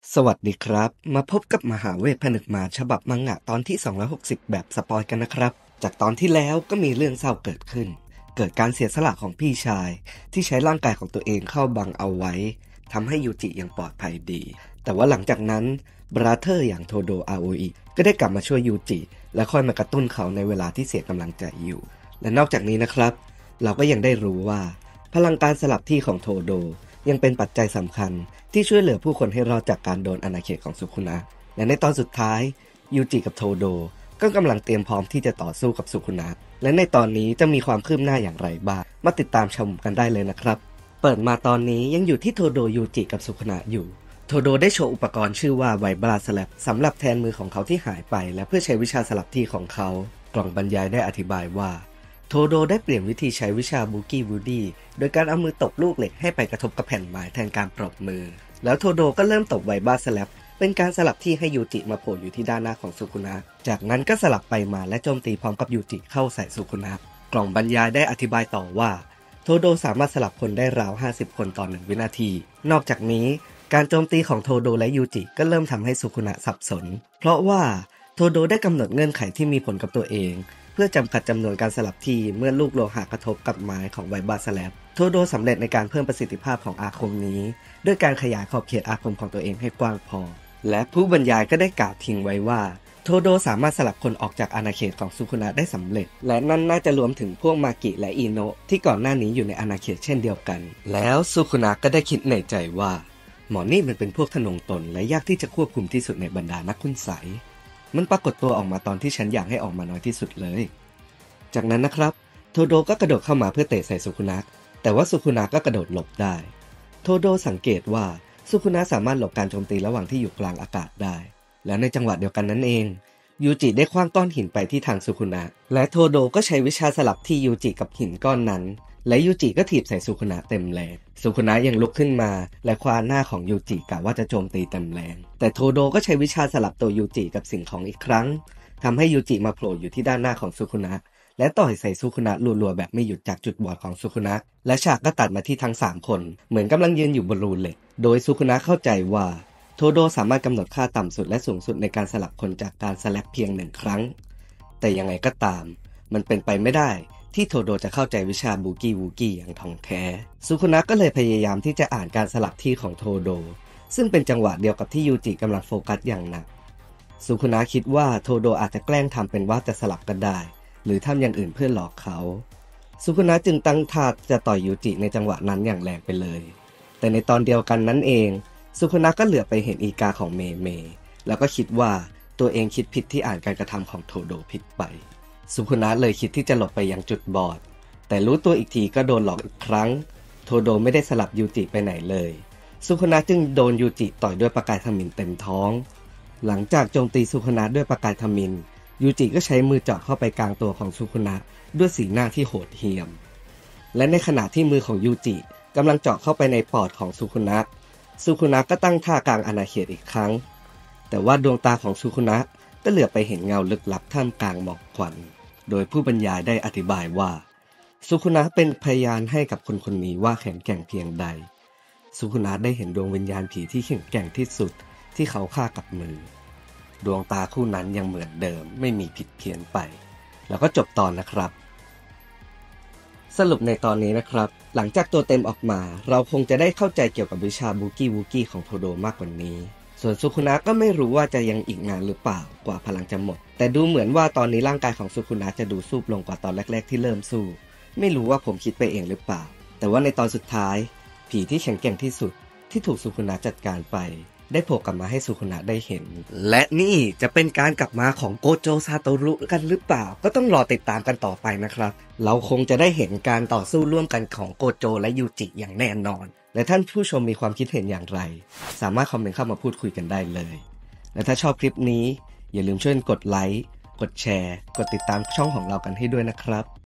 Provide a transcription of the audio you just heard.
สวัสดีครับมาพบกับมหาเวทผนึกมารฉบับมังงะตอนที่260แบบสปอยกันนะครับจากตอนที่แล้วก็มีเรื่องเศร้าเกิดขึ้นเกิดการเสียสละของพี่ชายที่ใช้ร่างกายของตัวเองเข้าบังเอาไว้ทำให้ยูจิยังปลอดภัยดีแต่ว่าหลังจากนั้นบราเธอร์อย่างโทโดอาโออิก็ได้กลับมาช่วยยูจิและคอยมากระตุ้นเขาในเวลาที่เสียกำลังใจอยู่และนอกจากนี้นะครับเราก็ยังได้รู้ว่าพลังการสลับที่ของโทโดยังเป็นปัจจัยสำคัญที่ช่วยเหลือผู้คนให้รอดจากการโดนอาณาเขตของสุคุนะและในตอนสุดท้ายยูจิกับโทโดก็กำลังเตรียมพร้อมที่จะต่อสู้กับสุคุนะและในตอนนี้จะมีความคืบหน้าอย่างไรบ้างมาติดตามชมกันได้เลยนะครับเปิดมาตอนนี้ยังอยู่ที่โทโดยูจิกับสุคุนะอยู่โทโดได้โชว์อุปกรณ์ชื่อว่าไวบราสแลปสำหรับแทนมือของเขาที่หายไปและเพื่อใช้วิชาสลับที่ของเขากล่องบรรยายได้อธิบายว่าโทโดได้เปลี่ยนวิธีใช้วิชาบูกี้วูดี้โดยการเอามือตบลูกเหล็กให้ไปกระทบกับแผ่นไม้แทนการปรบมือแล้วโทโดก็เริ่มตบไวบราสแลปเป็นการสลับที่ให้ยูจิมาโผล่อยู่ที่ด้านหน้าของสุคุนะจากนั้นก็สลับไปมาและโจมตีพร้อมกับยูจิเข้าใส่สุคุนะกล่องบรรยายได้อธิบายต่อว่าโทโดสามารถสลับคนได้ราว50คนต่อ1วินาทีนอกจากนี้การโจมตีของโทโดและยูจิก็เริ่มทำให้สุคุนะสับสนเพราะว่าโทโดได้กำหนดเงื่อนไขที่มีผลกับตัวเองเพื่อจำกัดจำนวนการสลับที่เมื่อลูกโลหะกระทบกับไม้ของไวบราสแลปโทโดสำเร็จในการเพิ่มประสิทธิภาพของอาคมนี้ด้วยการขยายขอบเขตอาคมของตัวเองให้กว้างพอและผู้บรรยายก็ได้กล่าวทิ้งไว้ว่าโทโดสามารถสลับคนออกจากอาณาเขตของสุคุนะได้สำเร็จและนั่นน่าจะรวมถึงพวกมากิและอิโนะที่ก่อนหน้านี้อยู่ในอาณาเขตเช่นเดียวกันแล้วสุคุนะก็ได้คิดในใจว่าหมอนี่มันเป็นพวกทะนงตนและยากที่จะควบคุมที่สุดในบรรดานักคุณไสยมันปรากฏตัวออกมาตอนที่ฉันอยากให้ออกมาน้อยที่สุดเลยจากนั้นนะครับโทโดก็กระโดดเข้ามาเพื่อเตะใส่สุคุนะแต่ว่าสุคุนะก็กระโดดหลบได้โทโดสังเกตว่าสุคุนะสามารถหลบการโจมตีระหว่างที่อยู่กลางอากาศได้และในจังหวะเดียวกันนั้นเองยูจิได้ขว้างก้อนหินไปที่ทางสุคุนะและโทโดก็ใช้วิชาสลับที่ยูจิกับหินก้อนนั้นและยูจิก็ถีบใส่สุคุนะเต็มแรงสุคุนะยังลุกขึ้นมาและคว้าหน้าของยูจิกะว่าจะโจมตีเต็มแรงแต่โทโดก็ใช้วิชาสลับตัวยูจิกับสิ่งของอีกครั้งทำให้ยูจิมาโผล่อยู่ที่ด้านหน้าของสุคุนะและต่อยใส่สุคุนะรัวๆแบบไม่หยุดจากจุดบอดของสุคุนะและฉากก็ตัดมาที่ทั้ง3คนเหมือนกำลังยืนอยู่บนรูเหล็กโดยสุคุนะเข้าใจว่าโทโดสามารถกำหนดค่าต่ำสุดและสูงสุดในการสลับคนจากการสแลปเพียง1ครั้งแต่ยังไงก็ตามมันเป็นไปไม่ได้ที่โทโดจะเข้าใจวิชาบูกี้วูกี้อย่างท่องแท้สุคุนะก็เลยพยายามที่จะอ่านการสลับที่ของโทโดซึ่งเป็นจังหวะเดียวกับที่ยูจิกำลังโฟกัสอย่างหนักสุคุนะคิดว่าโทโดอาจจะแกล้งทำเป็นว่าจะสลับกันได้หรือทำอย่างอื่นเพื่อหลอกเขาสุคุนะจึงตั้งท่าจะต่อยยูจิในจังหวะนั้นอย่างแรงไปเลยแต่ในตอนเดียวกันนั้นเองสุคุนะก็เหลือไปเห็นอีกาของเมเมแล้วก็คิดว่าตัวเองคิดผิดที่อ่านการกระทำของโทโดผิดไปสุคุนะเลยคิดที่จะหลบไปยังจุดบอดแต่รู้ตัวอีกทีก็โดนหลอกอีกครั้งโทโดไม่ได้สลับยูจิไปไหนเลยสุคุนะจึงโดนยูจิต่อยด้วยประกายทมิฬเต็มท้องหลังจากโจมตีสุคุนะด้วยประกายทมิฬยูจิก็ใช้มือเจาะเข้าไปกลางตัวของสุคุนะด้วยสีหน้าที่โหดเหี้ยมและในขณะที่มือของยูจิกำลังเจาะเข้าไปในปอดของสุคุนะก็ตั้งท่ากลางอาณาเขตอีกครั้งแต่ว่าดวงตาของสุคุนะก็เหลือไปเห็นเงาลึกลับท่ามกลางหมอกควันโดยผู้บรรยายได้อธิบายว่าสุคุนะเป็นพยานให้กับคนคนนี้ว่าแข็งแกร่งเพียงใดสุคุนะได้เห็นดวงวิญญาณผีที่แข็งแกร่งที่สุดที่เขาฆ่ากับมือดวงตาคู่นั้นยังเหมือนเดิมไม่มีผิดเพี้ยนไปแล้วก็จบตอนนะครับสรุปในตอนนี้นะครับหลังจากตัวเต็มออกมาเราคงจะได้เข้าใจเกี่ยวกับวิชาบูกี้วูกี้ของโทโดมากกว่านี้ส่วนสุคุนะก็ไม่รู้ว่าจะยังอีกนานหรือเปล่ากว่าพลังจะหมดแต่ดูเหมือนว่าตอนนี้ร่างกายของสุคุนะจะดูซูบลงกว่าตอนแรกๆที่เริ่มสู้ไม่รู้ว่าผมคิดไปเองหรือเปล่าแต่ว่าในตอนสุดท้ายผีที่แข็งแกร่งที่สุดที่ถูกสุคุนะจัดการไปได้โผล่กลับมาให้สุคุนะได้เห็นและนี่จะเป็นการกลับมาของโกโจซาโตรุกันหรือเปล่าก็ต้องรอติดตามกันต่อไปนะครับเราคงจะได้เห็นการต่อสู้ร่วมกันของโกโจและยูจิอย่างแน่นอนและท่านผู้ชมมีความคิดเห็นอย่างไรสามารถคอมเมนต์เข้ามาพูดคุยกันได้เลยและถ้าชอบคลิปนี้อย่าลืมช่วยกดไลค์กดแชร์กดติดตามช่องของเรากันให้ด้วยนะครับ